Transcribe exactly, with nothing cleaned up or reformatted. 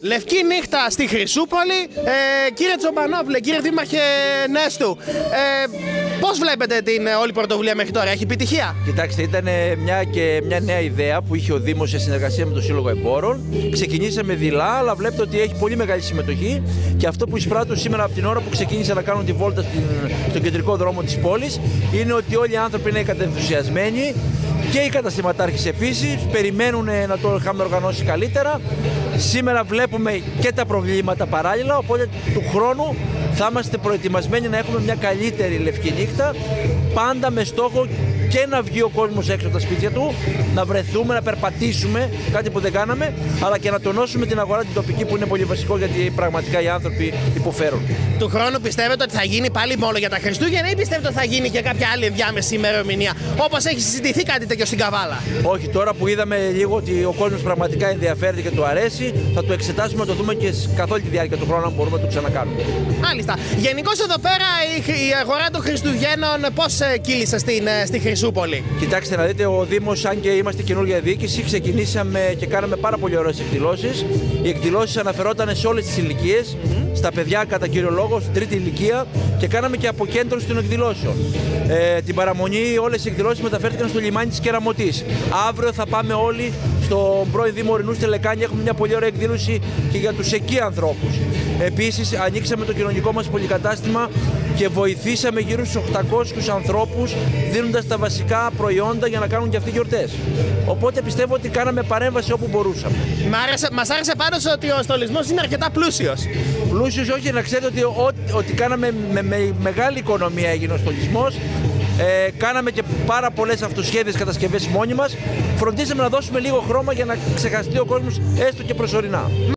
Λευκή νύχτα στη Χρυσούπολη. Ε, κύριε Τσομπανόπουλε, κύριε Δήμαρχε Νέστου, ε, πώς βλέπετε την όλη πρωτοβουλία μέχρι τώρα, έχει επιτυχία? Κοιτάξτε, ήταν μια, και μια νέα ιδέα που είχε ο Δήμος σε συνεργασία με το Σύλλογο Εμπόρων. Ξεκινήσαμε δειλά, αλλά βλέπετε ότι έχει πολύ μεγάλη συμμετοχή και αυτό που εισπράττω σήμερα από την ώρα που ξεκίνησα να κάνω τη βόλτα στην, στον κεντρικό δρόμο της πόλης είναι ότι όλοι οι άνθρωποι είναι κατενθουσιασμένοι και οι καταστηματάρχες επίσης περιμένουν να το είχαμε οργανώσει καλύτερα. Σήμερα βλέπουμε και τα προβλήματα παράλληλα, οπότε του χρόνου θα είμαστε προετοιμασμένοι να έχουμε μια καλύτερη λευκή νύχτα, πάντα με στόχο και να βγει ο κόσμος έξω από τα σπίτια του, να βρεθούμε, να περπατήσουμε, κάτι που δεν κάναμε, αλλά και να τονώσουμε την αγορά την τοπική που είναι πολύ βασικό γιατί πραγματικά οι άνθρωποι υποφέρουν. Του χρόνου πιστεύετε ότι θα γίνει πάλι μόνο για τα Χριστούγεννα ή πιστεύετε ότι θα γίνει και κάποια άλλη ενδιάμεση ημερομηνία, όπως έχει συζητηθεί κάτι τέτοιο στην Καβάλα? Όχι, τώρα που είδαμε λίγο ότι ο κόσμος πραγματικά ενδιαφέρεται και του αρέσει, θα το εξετάσουμε, να το δούμε και καθ' όλη τη διάρκεια του χρόνου αν μπορούμε να το ξανακάνουμε. Μάλιστα. Γενικώς εδώ πέρα η, η αγορά των Χριστουγέννων πώς κύλησε στην, στη Χρυσούπολη? Κοιτάξτε να δείτε, ο Δήμος, αν και είμαστε καινούργια διοίκηση, ξεκινήσαμε και κάναμε πάρα πολύ ωραίες εκδηλώσεις. Οι εκδηλώσεις αναφερόταν σε όλες τις ηλικίες, mm-hmm. στα παιδιά κατά κύριο λόγο, στην τρίτη ηλικία και κάναμε και αποκέντρωση των εκδηλώσεων. Ε, την παραμονή όλες οι εκδηλώσεις μεταφέρθηκαν στο λιμάνι της Κεραμωτής. Αύριο θα πάμε όλοι στον πρώην Δήμο Ορεινού στη Λεκάνη, έχουμε μια πολύ ωραία εκδήλωση και για τους εκεί ανθρώπους. Επίσης, ανοίξαμε το κοινωνικό μας πολυκατάστημα και βοηθήσαμε γύρω στους οκτακόσιους ανθρώπους δίνοντας τα βασικά προϊόντα για να κάνουν και αυτοί γιορτές. Οπότε πιστεύω ότι κάναμε παρέμβαση όπου μπορούσαμε. Μ' άρεσε, μας άρεσε πάντως ότι ο στολισμός είναι αρκετά πλούσιος. Πλούσιος όχι, να ξέρετε ότι, ότι, ότι κάναμε με, με μεγάλη οικονομία έγινε ο στολισμός. Ε, κάναμε και πάρα πολλές αυτοσχέδιες κατασκευές μόνοι μας. Φροντίσαμε να δώσουμε λίγο χρώμα για να ξεχαστεί ο κόσμος έστω και προσωρινά.